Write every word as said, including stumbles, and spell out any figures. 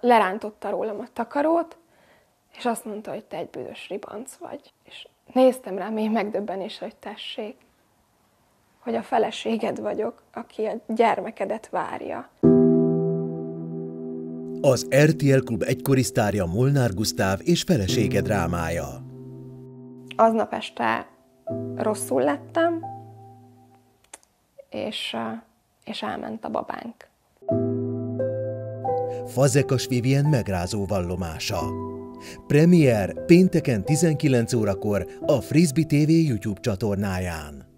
lerántotta rólam a takarót, és azt mondta, hogy te egy büdös ribanc vagy. És néztem rá mély megdöbbenéssel, hogy tessék, hogy a feleséged vagyok, aki a gyermekedet várja. Az er té el Klub egykori sztárja Molnár Gusztáv és felesége drámája. Aznap este rosszul lettem, és, és elment a babánk. Fazekas Vivien megrázó vallomása. Premier pénteken tizenkilenc órakor a Frisbee té vé YouTube csatornáján.